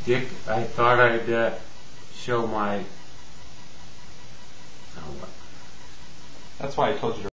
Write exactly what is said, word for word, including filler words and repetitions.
Dick, I thought I'd uh, show my. Oh, what? That's why I told you to